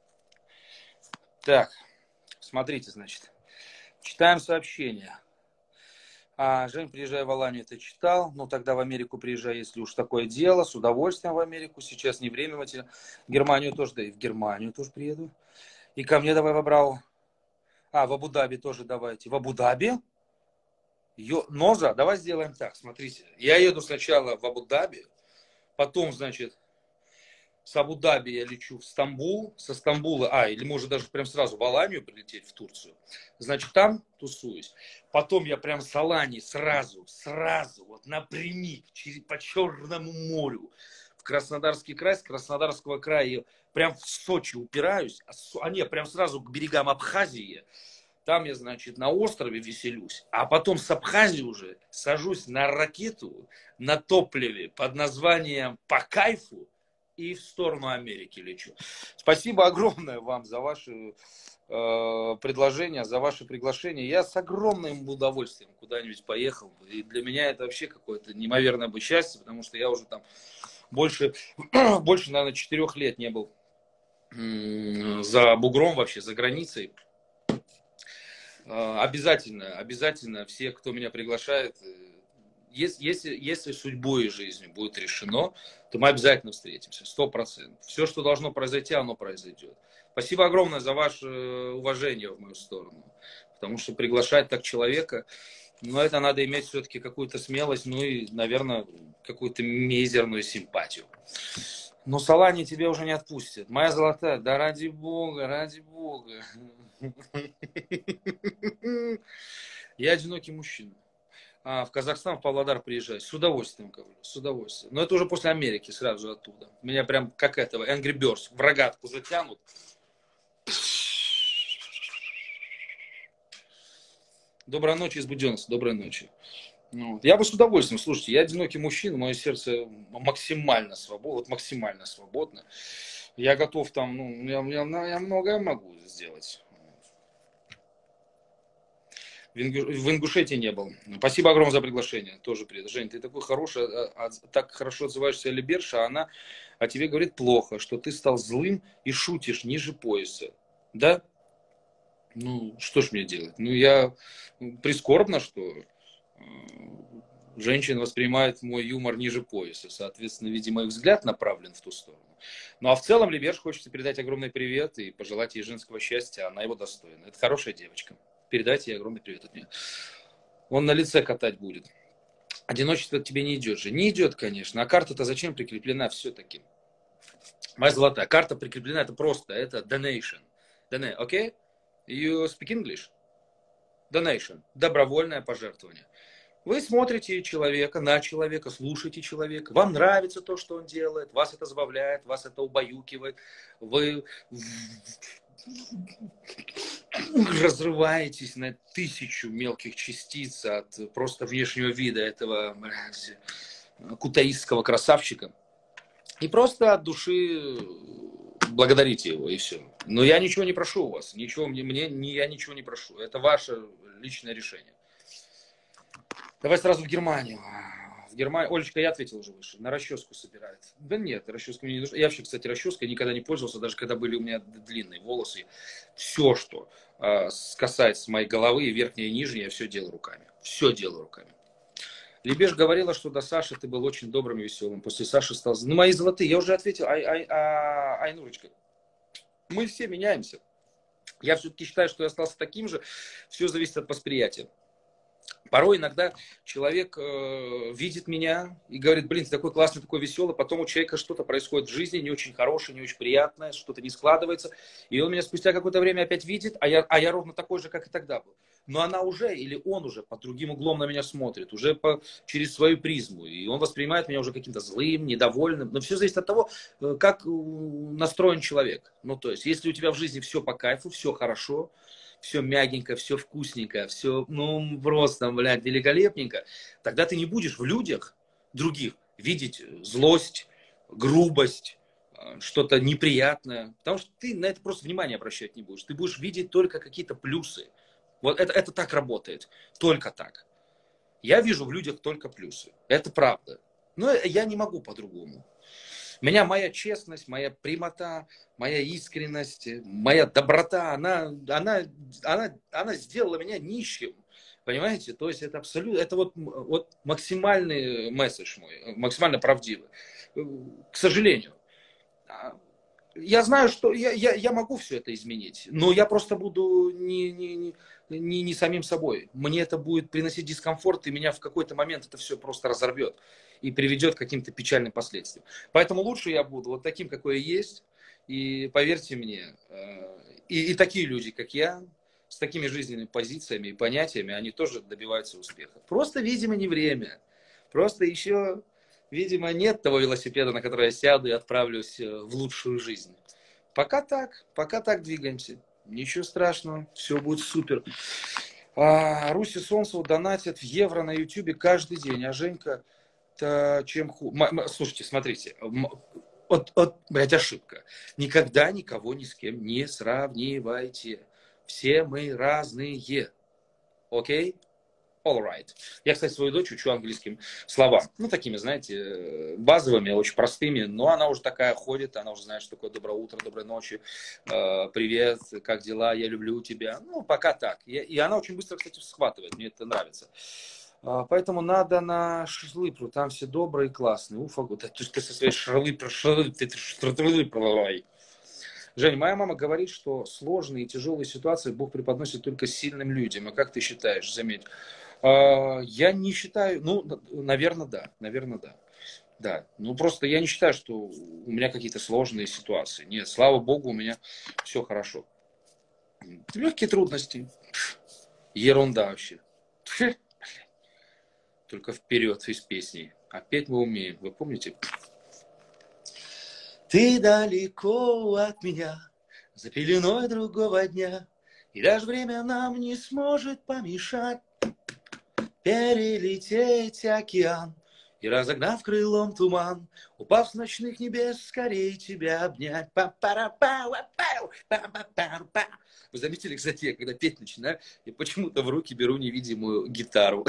Так, смотрите, значит. Читаем сообщение. А, Жень, приезжай в Аланию, ты читал. Ну, тогда в Америку приезжай, если уж такое дело. С удовольствием в Америку. Сейчас не время. В Германию тоже, да и в Германию тоже приеду. И ко мне давай в Абрау. А, в Абу-Даби тоже давайте. В Абу-Даби? Ё... Ноза, давай сделаем так. Смотрите, я еду сначала в Абу-Даби. Потом, значит, с Абу-Даби я лечу в Стамбул. Со Стамбула, а, или может даже прям сразу в Аланию прилететь, в Турцию. Значит, там тусуюсь. Потом я прям с Алании сразу, сразу, вот напрямик, через, по Черному морю, в Краснодарский край, с Краснодарского края прям в Сочи упираюсь. А, а не, прям сразу к берегам Абхазии. Там я, значит, на острове веселюсь. А потом с Абхазии уже сажусь на ракету на топливе под названием «По кайфу» и в сторону Америки лечу. Спасибо огромное вам за ваши э, предложения, за ваше приглашение. Я с огромным удовольствием куда-нибудь поехал. И для меня это вообще какое-то неимоверное бы счастье, потому что я уже там больше, больше, наверное, четырех лет не был за бугром вообще, за границей. Обязательно, обязательно все, кто меня приглашает, если, если, если судьбой и жизнью будет решено, то мы обязательно встретимся, сто процентов. Все, что должно произойти, оно произойдет. Спасибо огромное за ваше уважение в мою сторону, потому что приглашать так человека, ну, это надо иметь все-таки какую-то смелость, ну и, наверное, какую-то мизерную симпатию. Но Салани тебе уже не отпустят. Моя золотая, да ради бога, ради бога. Я одинокий мужчина. А, в Казахстан, в Павлодар приезжаю. С удовольствием, говорю, с удовольствием. Но это уже после Америки, сразу же оттуда. Меня прям как этого, Angry Birds, в рогатку затянут. Доброй ночи из Буденновца, доброй ночи. Ну, я бы с удовольствием, слушайте, я одинокий мужчина, мое сердце максимально свободно, вот максимально свободно. Я готов там, ну, я, я, я многое могу сделать. В, Ингу, в Ингушетии не был. Спасибо огромное за приглашение, тоже привет. Жень, ты такой хороший, а, а, так хорошо отзываешься о Либерше, а она о тебе говорит плохо, что ты стал злым и шутишь ниже пояса. Да? Ну, что ж мне делать? Ну, я прискорбно, что женщина воспринимает мой юмор ниже пояса. Соответственно, видимо, их взгляд направлен в ту сторону. Ну, а в целом Либерш хочется передать огромный привет и пожелать ей женского счастья. Она его достойна. Это хорошая девочка. Передайте ей огромный привет от меня. Он на лице катать будет. Одиночество тебе не идет же. Не идет, конечно. А карта-то зачем прикреплена все-таки? Моя золотая. Карта прикреплена, это просто. Это donation. Donate, окей? Okay? You speak English? Donation. Добровольное пожертвование. Вы смотрите человека, на человека, слушаете человека, вам нравится то, что он делает, вас это забавляет, вас это убаюкивает, вы разрываетесь на тысячу мелких частиц от просто внешнего вида этого кутаистского красавчика. И просто от души благодарите его, и все. Но я ничего не прошу у вас, ничего, мне, мне, я ничего не прошу. Это ваше личное решение. Давай сразу в Германию. В Германию. Олечка, я ответил уже выше. На расческу собирает. Да нет, расческа мне не нужна. Я вообще, кстати, расческой никогда не пользовался, даже когда были у меня длинные волосы. Все, что э, касается моей головы, и верхнее и нижнее, я все делаю руками. Все делаю руками. Либеш говорила, что до Саши ты был очень добрым и веселым. После Саши стал... Ну, мои золотые, я уже ответил. Ай, ай, ай, Айнурочка, мы все меняемся. Я все-таки считаю, что я остался таким же. Все зависит от восприятия. Порой иногда человек э, видит меня и говорит, блин, ты такой классный, такой веселый, потом у человека что-то происходит в жизни, не очень хорошее, не очень приятное, что-то не складывается, и он меня спустя какое-то время опять видит, а я, а я ровно такой же, как и тогда был. Но она уже, или он уже под другим углом на меня смотрит, уже по, через свою призму, и он воспринимает меня уже каким-то злым, недовольным, но все зависит от того, как настроен человек. Ну, то есть, если у тебя в жизни все по кайфу, все хорошо, все мягенько, все вкусненько, все, ну, просто, блядь, великолепненько, тогда ты не будешь в людях других видеть злость, грубость, что-то неприятное, потому что ты на это просто внимание обращать не будешь. Ты будешь видеть только какие-то плюсы. Вот это, это так работает, только так. Я вижу в людях только плюсы, это правда. Но я не могу по-другому. Меня моя честность, моя прямота, моя искренность, моя доброта, она, она, она, она сделала меня нищим. Понимаете? То есть это абсолютно, это вот, вот максимальный месседж мой, максимально правдивый. К сожалению. Я знаю, что я, я, я могу все это изменить, но я просто буду не, не, не, не, не самим собой. Мне это будет приносить дискомфорт, и меня в какой-то момент это все просто разорвет и приведет к каким-то печальным последствиям. Поэтому лучше я буду вот таким, какой я есть. И поверьте мне, и, и такие люди, как я, с такими жизненными позициями и понятиями, они тоже добиваются успеха. Просто, видимо, не время. Просто еще... Видимо, нет того велосипеда, на который я сяду и отправлюсь в лучшую жизнь. Пока так, пока так двигаемся. Ничего страшного, все будет супер. А, Руси Солнцеву донатят в евро на ютубе каждый день. А Женька-то чем хуже? Слушайте, смотрите. Вот, вот, блядь, ошибка. Никогда никого ни с кем не сравнивайте. Все мы разные. Окей? All right. Я, кстати, свою дочь учу английским словам. Ну, такими, знаете, базовыми, очень простыми. Но она уже такая ходит, она уже знает, что такое доброе утро, доброй ночи, э, привет, как дела, я люблю тебя. Ну, пока так. И, и она очень быстро, кстати, схватывает, мне это нравится. А, поэтому надо на Шрлыпру, там все добрые и классные. Уфа, ты, ты со своей Шрлыпру, Шрлыпру. Жень, моя мама говорит, что сложные и тяжелые ситуации Бог преподносит только сильным людям. А как ты считаешь, заметь? Я не считаю, ну, наверное, да, наверное, да. Да, ну просто я не считаю, что у меня какие-то сложные ситуации. Нет, слава Богу, у меня все хорошо. Легкие трудности. Ерунда вообще. Только вперед из песни. Опять мы умеем, вы помните? Ты далеко от меня, за пеленой другого дня, и даже время нам не сможет помешать перелететь океан и, разогнав крылом туман, упав с ночных небес, скорее тебя обнять. Вы заметили, кстати, я когда петь начинаю, я почему-то в руки беру невидимую гитару.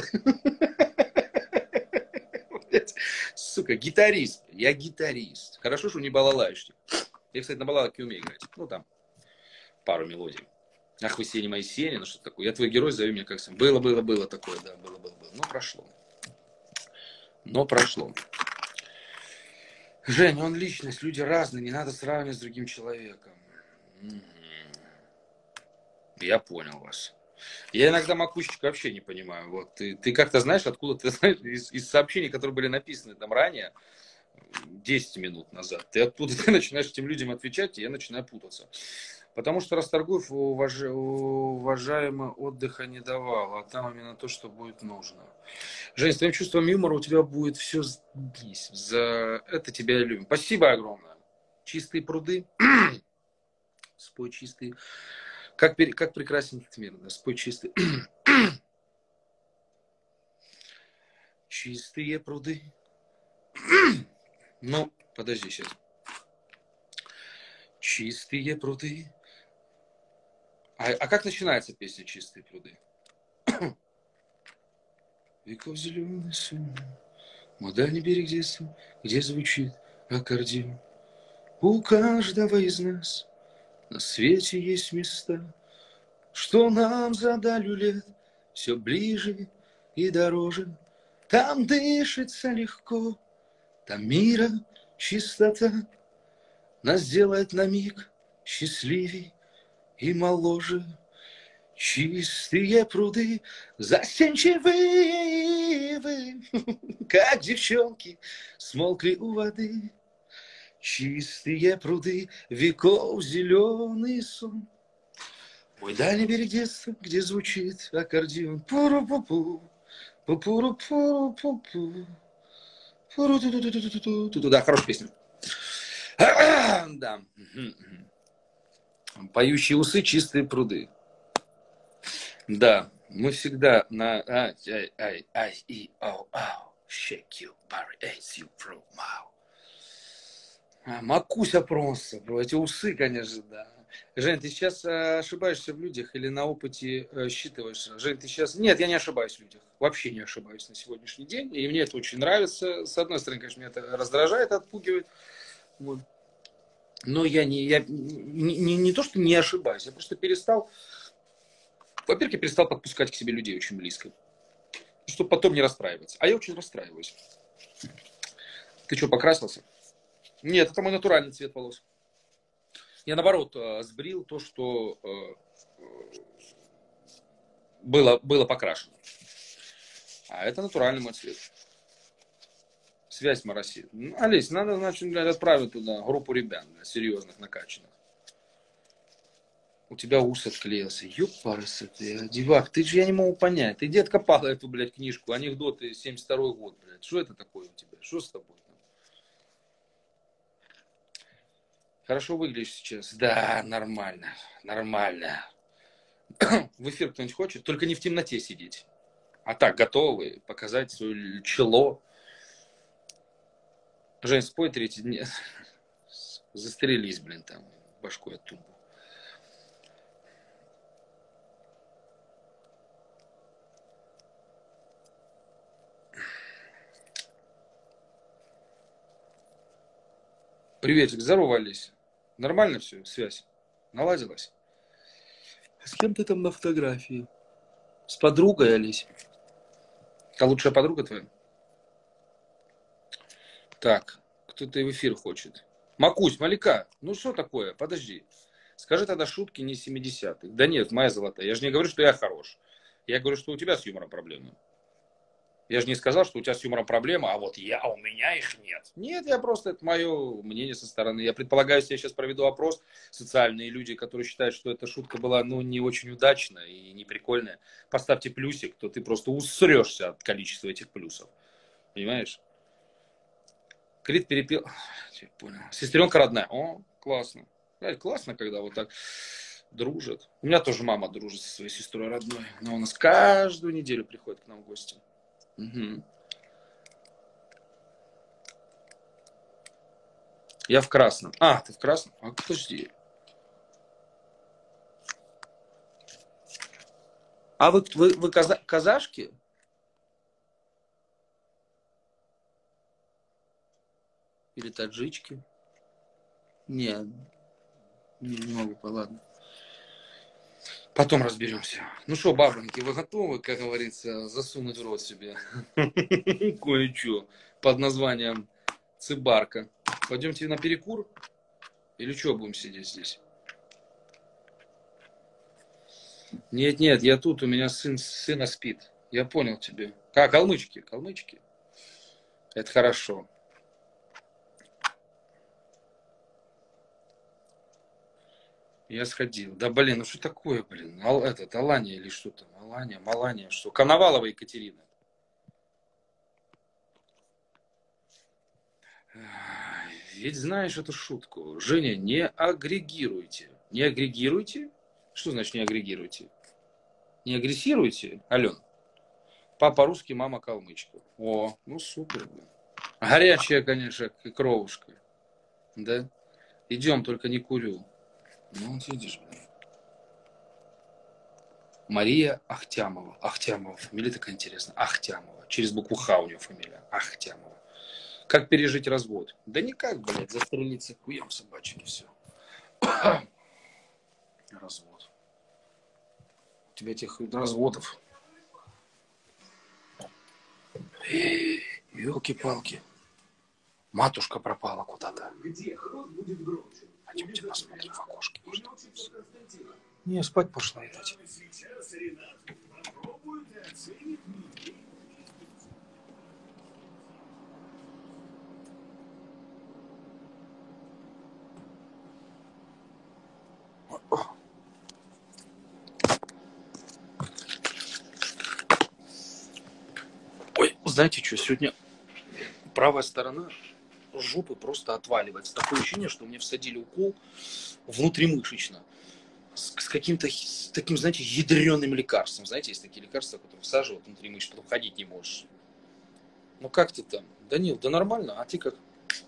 Сука, гитарист. Я гитарист. Хорошо, что не балалайщик. Я, кстати, на балалайке умею играть. Ну, там, пару мелодий. Ах, вы сени мои сени, ну что такое? Я твой герой, зови меня как сам. Было, было, было такое, да, было, было, было. Но прошло. Но прошло. Жень, он личность, люди разные, не надо сравнивать с другим человеком. Я понял вас. Я иногда макушечку вообще не понимаю. Вот ты, ты как-то знаешь, откуда ты знаешь, из, из сообщений, которые были написаны там ранее, десять минут назад, ты оттуда ты начинаешь этим людям отвечать, и я начинаю путаться. Потому что Расторгуев уваж... уважаемый отдыха не давал, а там именно то, что будет нужно. Жень, с твоим чувством юмора у тебя будет все здесь. За это тебя любим. Спасибо огромное. Чистые пруды. Спой чистый. Как, как прекрасен этот мир. Да? Спой чистый. Чистые пруды. Ну, подожди сейчас. Чистые пруды. А, а как начинается песня «Чистые пруды»? Веков зеленый сон, мой дальний берег детства, где звучит аккордеон. У каждого из нас на свете есть места, что нам за далью лет все ближе и дороже. Там дышится легко, там мира чистота нас делает на миг счастливей и моложе. Чистые пруды, застенчивые вы, как девчонки, смолкли у воды. Чистые пруды, веков зеленый сон. Мой дальний берег детства, где звучит аккордеон. Пуру-пу-пу, пу-пуру-пуру-пу-пу. Пуру-ту-ту-ту-ту-ту-ту. Да, хорошая песня. Да. Поющие усы, чистые пруды. Да, мы всегда на ай, ай, ай, ай, и, оу, оу, shake you, Barry, ace you, from мау. Макуся просто, бро, эти усы, конечно, да. Жень, ты сейчас ошибаешься в людях или на опыте считываешь? Жень, ты сейчас... Нет, я не ошибаюсь в людях. Вообще не ошибаюсь на сегодняшний день. И мне это очень нравится. С одной стороны, конечно, меня это раздражает, отпугивает. Вот. Но я не, я не, не, не то, что не ошибаюсь, я просто перестал... Во-первых, я перестал подпускать к себе людей очень близко. Чтобы потом не расстраиваться. А я очень расстраиваюсь. Ты что, покрасился? Нет, это мой натуральный цвет волос. Я, наоборот, сбрил то, что было, было покрашено. А это натуральный мой цвет. Связь Мараси. Ну, Олесь, надо, значит, отправить туда группу ребят, серьезных, накачанных. У тебя ус отклеился. Ёпарасы ты, девак, ты же, я не могу понять. Ты где откопала эту, блядь, книжку, анекдоты, семьдесят второй год, блядь. Что это такое у тебя? Что с тобой? Хорошо выглядишь сейчас. Да, нормально, нормально. В эфир кто-нибудь хочет? Только не в темноте сидеть. А так, готовы показать свое чело. Жень, спой третий день. Застрелись, блин, там, башкой от тумбу. Приветик, здорово, Олесь. Нормально все, связь? Наладилась? С кем ты там на фотографии? С подругой, Олесь? Это лучшая подруга твоя? Так, кто-то в эфир хочет. Макусь, Малика, ну что такое? Подожди. Скажи тогда шутки не семидесятых. Да нет, моя золотая. Я же не говорю, что я хорош. Я говорю, что у тебя с юмором проблемы. Я же не сказал, что у тебя с юмором проблема, а вот я, а у меня их нет. Нет, я просто, это мое мнение со стороны. Я предполагаю, если я сейчас проведу опрос, социальные люди, которые считают, что эта шутка была, ну, не очень удачная и не прикольная, поставьте плюсик, то ты просто усрешься от количества этих плюсов. Понимаешь? Крит перепел... Я понял. Сестренка родная. О, классно. Классно, когда вот так дружат. У меня тоже мама дружит со своей сестрой родной. Она у нас каждую неделю приходит к нам в гости. Угу. Я в красном. А, ты в красном? А, подожди. А вы, вы, вы каза- казашки? Или таджички? Нет. Не, не могу, ладно. Потом разберемся. Ну что, бабоньки, вы готовы, как говорится, засунуть в рот себе кое-что под названием цибарка? Пойдемте на перекур? Или что, будем сидеть здесь? Нет, нет, я тут, у меня сын, сына спит. Я понял тебе. А, калмычки, калмычки. Это хорошо. Я сходил. Да, блин, ну что такое, блин? Ал, этот, Алания или что там? Алания, Малания, что? Коновалова Екатерина. Ведь знаешь эту шутку. Женя, не агрегируйте. Не агрегируйте? Что значит не агрегируйте? Не агрессируйте? Ален. Папа русский, мама калмычка. О, ну супер, блин. Горячая, конечно, кровушка. Да? Идем, только не курю. Ну, вот видишь, блин. Мария Ахтямова. Ахтямова. Фамилия такая интересная. Ахтямова. Через букву Х у нее фамилия. Ахтямова. Как пережить развод? Да никак, блядь. Застрелиться хуем собачьим и все. Развод. У тебя этих разводов. Ёлки-палки. Матушка пропала куда-то. Пойдемте посмотрим в окошке. Не, спать пошла, видать. Знаете что, сегодня правая сторона жопы просто отваливается. Такое ощущение, что мне всадили укол внутримышечно. С, с каким-то с таким, знаете, ядреным лекарством. Знаете, есть такие лекарства, которые всаживают внутри мышц, потом ходить не можешь. Ну как ты там? Данил, да нормально, а ты как?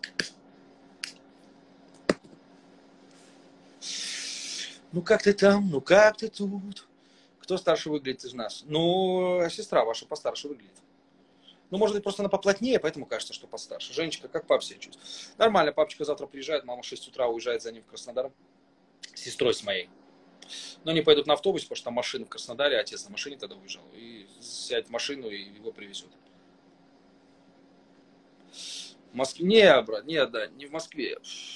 Ну как ты там? Ну как ты тут? Кто старше выглядит из нас? Ну, сестра ваша постарше выглядит. Ну, может быть, просто она поплотнее, поэтому кажется, что постарше. Женечка, как пап себя чувствует? Нормально, папочка завтра приезжает, мама в шесть утра уезжает за ним в Краснодар. С сестрой с моей. Но они пойдут на автобусе, потому что там машина в Краснодаре, отец на машине тогда уезжал. И сядет в машину и его привезет. В Москве? Не, брат, не, да, не в Москве.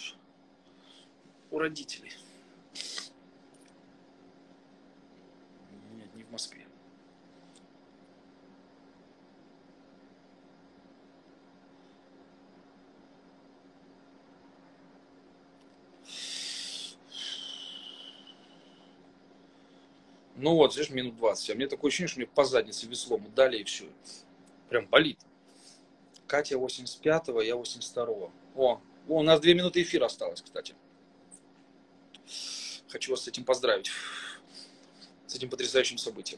У родителей. Нет, не в Москве. Ну вот, здесь минут двадцать. А мне такое ощущение, что мне по заднице веслом дали и все. Прям болит. Катя восемьдесят пятого, я восемьдесят второго. О, о, у нас две минуты эфира осталось, кстати. Хочу вас с этим поздравить. С этим потрясающим событием.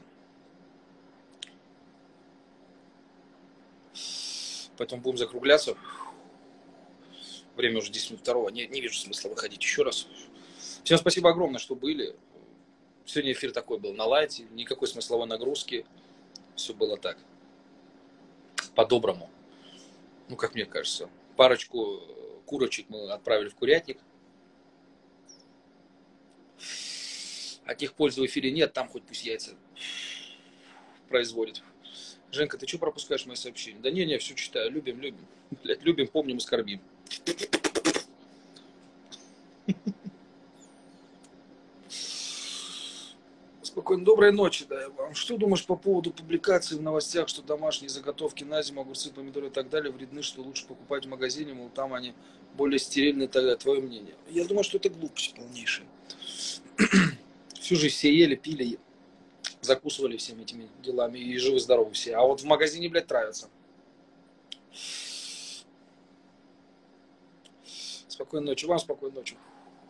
Поэтому будем закругляться. Время уже десять минут второго. Не, не вижу смысла выходить еще раз. Всем спасибо огромное, что были. Сегодня эфир такой был на лайте. Никакой смысловой нагрузки. Все было так. По-доброму. Ну, как мне кажется. Парочку курочек мы отправили в курятник. От них пользы в эфире нет. Там хоть пусть яйца производят. Женька, ты что пропускаешь мои сообщения? Да не, не, все читаю. Любим, любим. Блядь, любим, помним и скорбим. Спокойно, доброй ночи, да, вам. Что думаешь по поводу публикации в новостях, что домашние заготовки на зиму, огурцы, помидоры и так далее вредны, что лучше покупать в магазине, мол, там они более стерильные, тогда твое мнение? Я думаю, что это глупость полнейшая. Всю жизнь все ели, пили, закусывали всеми этими делами и живы-здоровы все. А вот в магазине, блядь, травятся. Спокойной ночи. Вам спокойной ночи.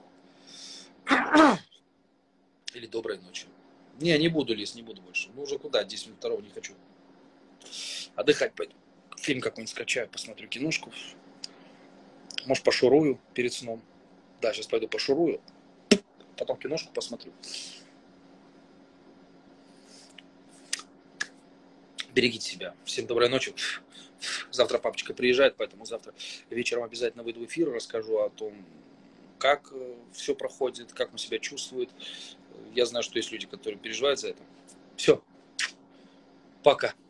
Или доброй ночи. Не, не буду, Лиз, не буду больше. Ну уже куда? десять минут второго не хочу. Отдыхать пойду. Фильм какой-нибудь скачаю, посмотрю киношку. Может, пошурую перед сном. Да, сейчас пойду пошурую. Потом киношку посмотрю. Берегите себя. Всем доброй ночи. Завтра папочка приезжает, поэтому завтра вечером обязательно выйду в эфир, расскажу о том, как все проходит, как он себя чувствует. Я знаю, что есть люди, которые переживают за это. Все. Пока.